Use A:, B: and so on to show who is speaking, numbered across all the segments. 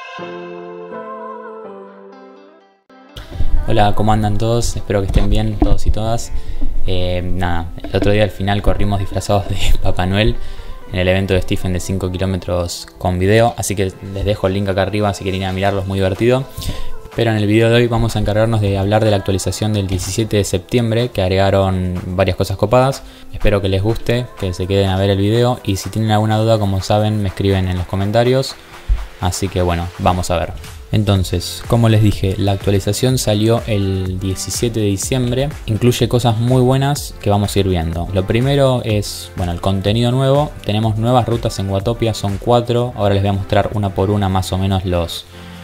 A: Hola, ¿cómo andan todos? Espero que estén bien todos y todas. Nada, el otro día al final corrimos disfrazados de Papá Noel en el evento de Stephen de 5 kilómetros con video, así que les dejo el link acá arriba si quieren ir a mirarlo, es muy divertido. Pero en el video de hoy vamos a encargarnos de hablar de la actualización del 17 de septiembre, que agregaron varias cosas copadas. Espero que les guste, que se queden a ver el video, y si tienen alguna duda, como saben, me escriben en los comentarios. Así que bueno, vamos a ver. Entonces, como les dije, la actualización salió el 17 de diciembre, incluye cosas muy buenas que vamos a ir viendo. Lo primero es, bueno, el contenido nuevo. Tenemos nuevas rutas en Watopia, son 4. Ahora les voy a mostrar una por una más o menos los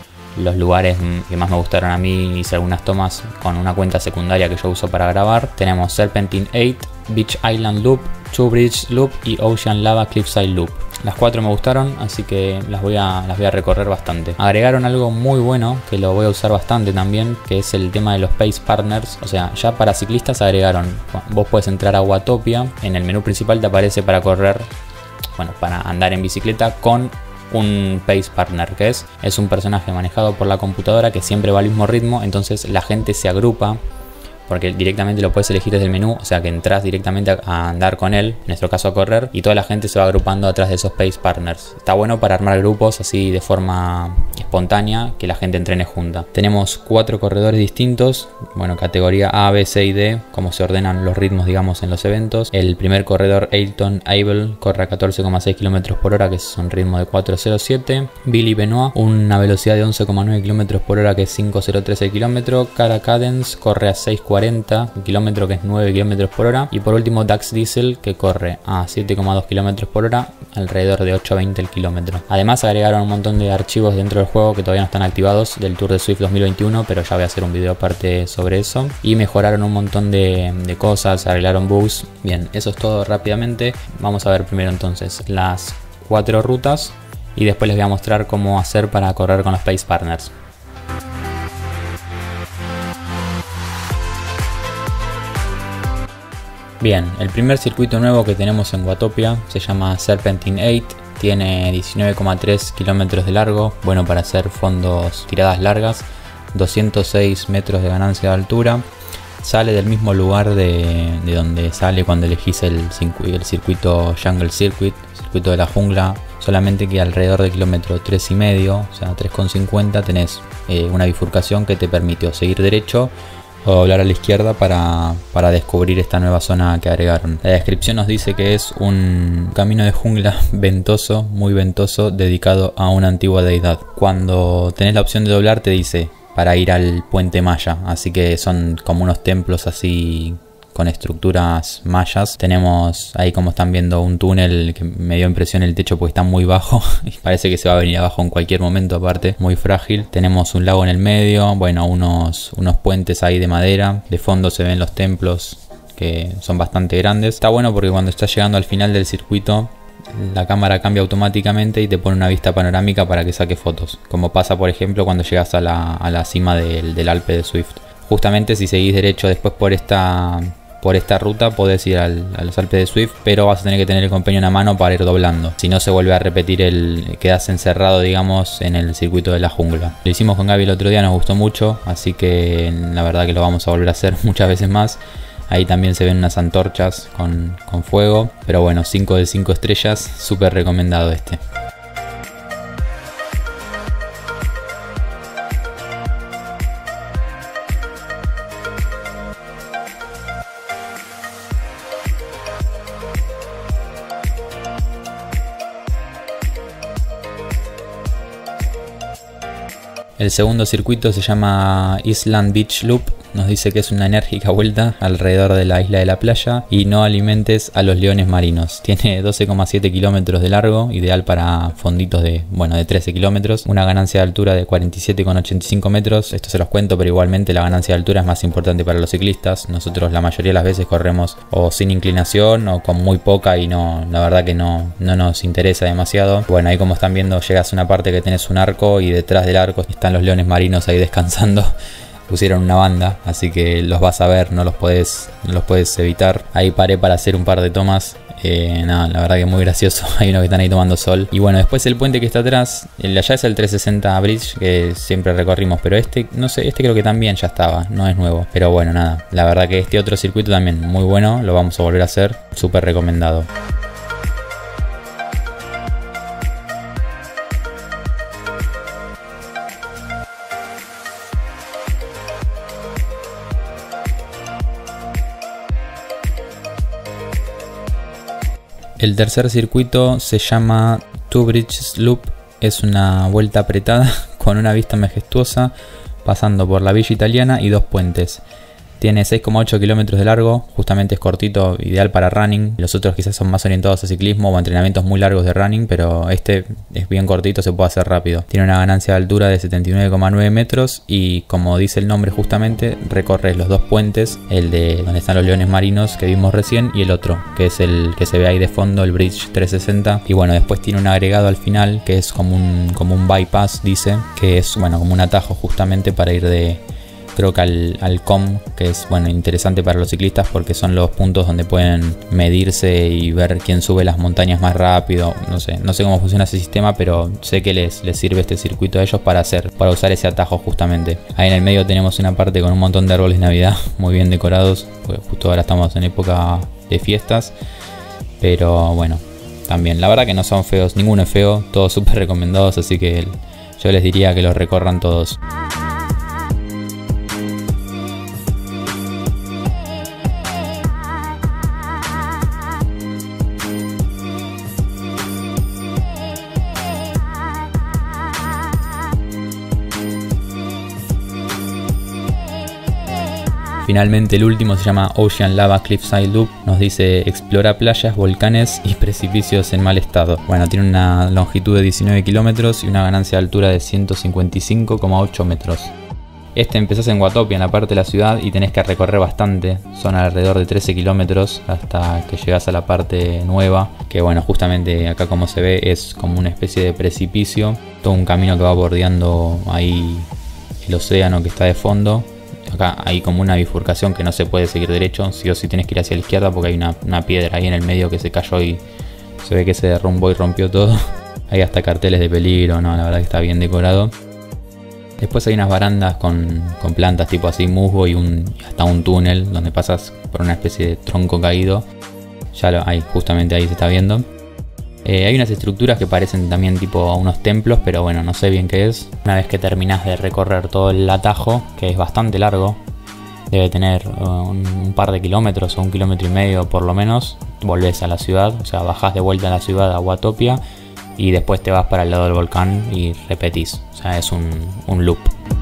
A: lugares que más me gustaron a mí. Hice algunas tomas con una cuenta secundaria que yo uso para grabar. Tenemos Serpentine 8, Beach Island Loop, Two Bridge Loop y Ocean Lava Cliffside Loop. Las 4 me gustaron, así que las voy a recorrer bastante. Agregaron algo muy bueno, que lo voy a usar bastante también, que es el tema de los Pace Partners. O sea, ya para ciclistas agregaron, vos puedes entrar a Watopia, en el menú principal te aparece para correr, bueno, para andar en bicicleta con un Pace Partner, que es un personaje manejado por la computadora que siempre va al mismo ritmo. Entonces la gente se agrupa, porque directamente lo puedes elegir desde el menú, o sea que entras directamente a andar con él, en nuestro caso a correr, y toda la gente se va agrupando atrás de esos Pace Partners. Está bueno para armar grupos así de forma espontánea, que la gente entrene junta. Tenemos 4 corredores distintos, bueno, categoría A, B, C y D, como se ordenan los ritmos, digamos, en los eventos. El primer corredor, Ailton Abel, corre a 14,6 km por hora, que es un ritmo de 4.07. Billy Benoit, una velocidad de 11,9 km por hora, que es 5.013 km. Cara Cadence corre a 6.40 km, que es 9 km por hora. Y por último Dax Diesel, que corre a 7,2 km por hora, alrededor de 8.20 el kilómetro. Además agregaron un montón de archivos dentro del juego que todavía no están activados del Tour de Swift 2021, pero ya voy a hacer un video aparte sobre eso. Y mejoraron un montón de cosas, arreglaron bugs. Bien, eso es todo rápidamente. Vamos a ver primero entonces las 4 rutas y después les voy a mostrar cómo hacer para correr con los Pace Partners. Bien, el primer circuito nuevo que tenemos en Watopia se llama Serpentine 8, tiene 19,3 kilómetros de largo, bueno para hacer fondos tiradas largas, 206 metros de ganancia de altura. Sale del mismo lugar de donde sale cuando elegís el circuito Jungle Circuit, circuito de la jungla, solamente que alrededor de kilómetro 3,5, o sea 3,50, tenés una bifurcación que te permite o seguir derecho o doblar a la izquierda para descubrir esta nueva zona que agregaron. La descripción nos dice que es un camino de jungla ventoso, muy ventoso, dedicado a una antigua deidad. Cuando tenés la opción de doblar te dice para ir al puente maya, así que son como unos templos así con estructuras mayas. Tenemos ahí, como están viendo, un túnel que me dio impresión el techo porque está muy bajo y parece que se va a venir abajo en cualquier momento, aparte muy frágil. Tenemos un lago en el medio, bueno, unos puentes ahí de madera. De fondo se ven los templos que son bastante grandes. Está bueno porque cuando estás llegando al final del circuito la cámara cambia automáticamente y te pone una vista panorámica para que saques fotos, como pasa por ejemplo cuando llegas a la cima del Alpe de Swift. Justamente si seguís derecho después por esta ruta podés ir a los Alpes de Swift, pero vas a tener que tener el compendio en la mano para ir doblando, si no se vuelve a repetir quedás encerrado, digamos, en el circuito de la jungla. Lo hicimos con Gaby el otro día, nos gustó mucho, así que la verdad que lo vamos a volver a hacer muchas veces más. Ahí también se ven unas antorchas con fuego, pero bueno, 5 de 5 estrellas, súper recomendado este. El segundo circuito se llama Island Beach Loop. Nos dice que es una enérgica vuelta alrededor de la isla de la playa y no alimentes a los leones marinos. Tiene 12,7 kilómetros de largo, ideal para fonditos de 13 kilómetros. Una ganancia de altura de 47,85 metros. Esto se los cuento, pero igualmente la ganancia de altura es más importante para los ciclistas. Nosotros la mayoría de las veces corremos o sin inclinación o con muy poca y la verdad que no nos interesa demasiado. Bueno, ahí como están viendo llegas a una parte que tenés un arco y detrás del arco están los leones marinos ahí descansando. pusieron una banda, así que los vas a ver, no los puedes evitar. Ahí paré para hacer un par de tomas. Nada, la verdad que muy gracioso. Hay unos que están ahí tomando sol. Y bueno, después el puente que está atrás, el de allá es el 360 Bridge que siempre recorrimos, pero este, no sé, este creo que también ya estaba, no es nuevo. Pero bueno, nada, la verdad que este otro circuito también muy bueno, lo vamos a volver a hacer, súper recomendado. El tercer circuito se llama Two Bridges Loop, es una vuelta apretada con una vista majestuosa pasando por la Villa Italiana y dos puentes. Tiene 6,8 kilómetros de largo, justamente es cortito, ideal para running. Los otros quizás son más orientados a ciclismo o a entrenamientos muy largos de running, pero este es bien cortito, se puede hacer rápido. Tiene una ganancia de altura de 79,9 metros y, como dice el nombre justamente, recorre los dos puentes, el de donde están los leones marinos que vimos recién y el otro, que es el que se ve ahí de fondo, el Bridge 360. Y bueno, después tiene un agregado al final que es como un bypass, dice, que es bueno como un atajo justamente para ir de... creo que al COM, que es bueno interesante para los ciclistas porque son los puntos donde pueden medirse y ver quién sube las montañas más rápido. No sé cómo funciona ese sistema, pero sé que les sirve este circuito a ellos para usar ese atajo justamente. Ahí en el medio tenemos una parte con un montón de árboles de Navidad muy bien decorados, porque justo ahora estamos en época de fiestas, pero bueno, también la verdad que no son feos, ninguno es feo, todos súper recomendados, así que yo les diría que los recorran todos. Finalmente el último se llama Ocean Lava Cliffside Loop, nos dice explora playas, volcanes y precipicios en mal estado. Bueno, tiene una longitud de 19 kilómetros y una ganancia de altura de 155,8 metros. Este empezás en Watopia, en la parte de la ciudad, y tenés que recorrer bastante, son alrededor de 13 kilómetros hasta que llegas a la parte nueva, que bueno, justamente acá como se ve es como una especie de precipicio, todo un camino que va bordeando ahí el océano que está de fondo. Acá hay como una bifurcación que no se puede seguir derecho, sí o sí tienes que ir hacia la izquierda porque hay una piedra ahí en el medio que se cayó y se ve que se derrumbó y rompió todo. Hay hasta carteles de peligro, no, la verdad que está bien decorado. Después hay unas barandas con plantas tipo así, musgo y hasta un túnel donde pasas por una especie de tronco caído. Justamente ahí se está viendo. Hay unas estructuras que parecen también tipo unos templos, pero bueno, no sé bien qué es. Una vez que terminás de recorrer todo el atajo, que es bastante largo, debe tener un par de kilómetros o 1,5 kilómetros por lo menos, volvés a la ciudad, o sea, bajás de vuelta a la ciudad a Watopia y después te vas para el lado del volcán y repetís, o sea, es un loop.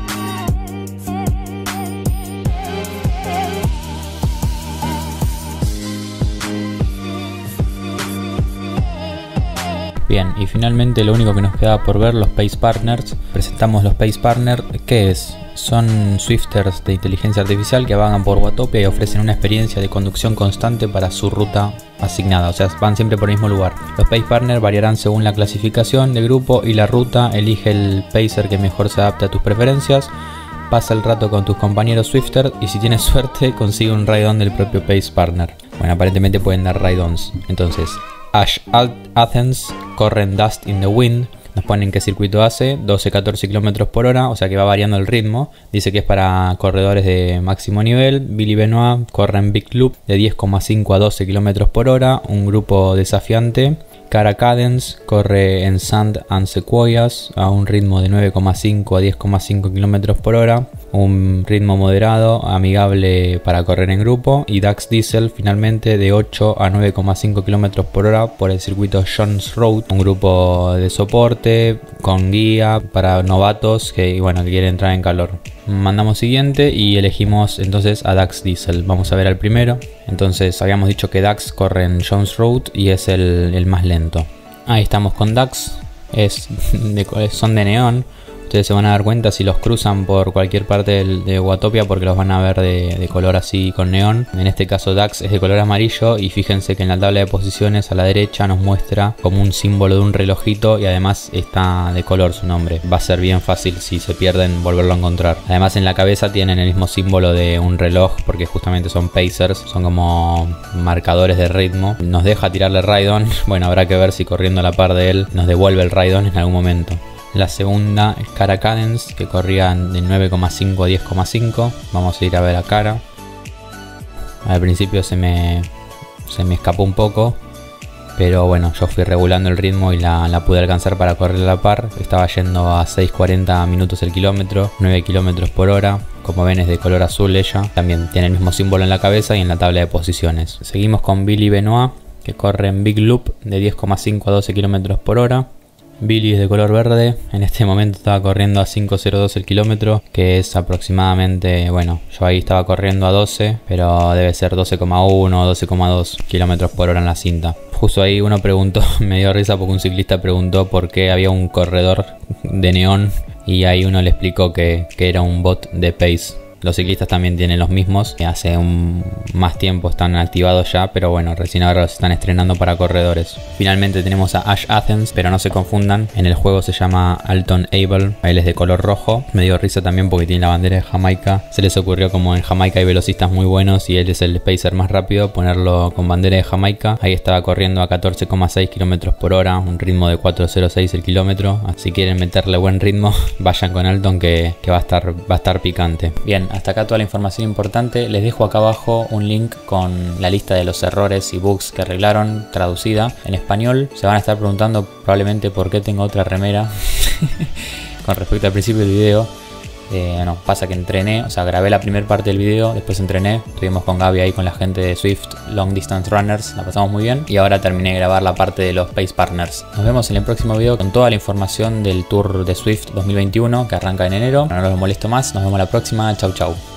A: Bien, y finalmente lo único que nos queda por ver, los Pace Partners. Presentamos los Pace Partners, ¿qué es? Son Swifters de inteligencia artificial que vagan por Watopia y ofrecen una experiencia de conducción constante para su ruta asignada, o sea, van siempre por el mismo lugar. Los Pace Partners variarán según la clasificación de grupo y la ruta, elige el Pacer que mejor se adapte a tus preferencias. Pasa el rato con tus compañeros Swifters y si tienes suerte consigue un ride-on del propio Pace Partner. Bueno, aparentemente pueden dar ride-ons. Entonces, Ash Athens corre en Dust in the Wind. Nos ponen qué circuito hace, 12-14 km por hora, o sea que va variando el ritmo. Dice que es para corredores de máximo nivel. Billy Benoit corre en Big Loop de 10,5 a 12 km por hora, un grupo desafiante. Cara Cadence corre en Sand and Sequoias a un ritmo de 9,5 a 10,5 km por hora, un ritmo moderado, amigable para correr en grupo. Y Dax Diesel finalmente de 8 a 9,5 km por hora por el circuito Jones Road, un grupo de soporte con guía para novatos que quieren entrar en calor. Mandamos siguiente y elegimos entonces a Dax Diesel. Vamos a ver al primero. Entonces habíamos dicho que Dax corre en Jones Road y es el más lento. Ahí estamos con Dax. Son de neón. Ustedes se van a dar cuenta si los cruzan por cualquier parte de Watopia, porque los van a ver de color así con neón. En este caso Dax es de color amarillo, y fíjense que en la tabla de posiciones a la derecha nos muestra como un símbolo de un relojito, y además está de color su nombre. Va a ser bien fácil, si se pierden, volverlo a encontrar. Además en la cabeza tienen el mismo símbolo de un reloj, porque justamente son pacers, son como marcadores de ritmo. Nos deja tirarle Raidon. Bueno, habrá que ver si corriendo a la par de él nos devuelve el Raidon en algún momento. La segunda es Cara Cadence, que corría de 9,5 a 10,5. Vamos a ir a ver a Cara. Al principio se me escapó un poco, pero bueno, yo fui regulando el ritmo y la pude alcanzar para correr a la par. Estaba yendo a 6,40 minutos el kilómetro, 9 kilómetros por hora. Como ven, es de color azul ella. También tiene el mismo símbolo en la cabeza y en la tabla de posiciones. Seguimos con Billy Benoit, que corre en Big Loop de 10,5 a 12 kilómetros por hora. Billy es de color verde, en este momento estaba corriendo a 5,02 el kilómetro, que es aproximadamente, bueno, yo ahí estaba corriendo a 12, pero debe ser 12,1 o 12,2 kilómetros por hora en la cinta. Justo ahí uno preguntó, me dio risa porque un ciclista preguntó por qué había un corredor de neón, y ahí uno le explicó que era un bot de Pace. Los ciclistas también tienen los mismos, hace más tiempo están activados ya, pero bueno, recién ahora los están estrenando para corredores. Finalmente tenemos a Ash Athens, pero no se confundan, en el juego se llama Alton Abel, él es de color rojo. Me dio risa también porque tiene la bandera de Jamaica. Se les ocurrió, como en Jamaica hay velocistas muy buenos y él es el pacer más rápido, ponerlo con bandera de Jamaica. Ahí estaba corriendo a 14,6 kilómetros por hora, un ritmo de 4,06 el kilómetro. Si quieren meterle buen ritmo, vayan con Alton, que va a estar picante. Bien, hasta acá toda la información importante. Les dejo acá abajo un link con la lista de los errores y bugs que arreglaron, traducida en español. Se van a estar preguntando probablemente por qué tengo otra remera con respecto al principio del video. No, pasa que entrené, o sea, grabé la primera parte del video, después entrené, estuvimos con Gaby ahí con la gente de Swift Long Distance Runners, la pasamos muy bien, y ahora terminé de grabar la parte de los Pace Partners. Nos vemos en el próximo video con toda la información del Tour de Swift 2021 que arranca en enero. No los molesto más, nos vemos la próxima, chau chau.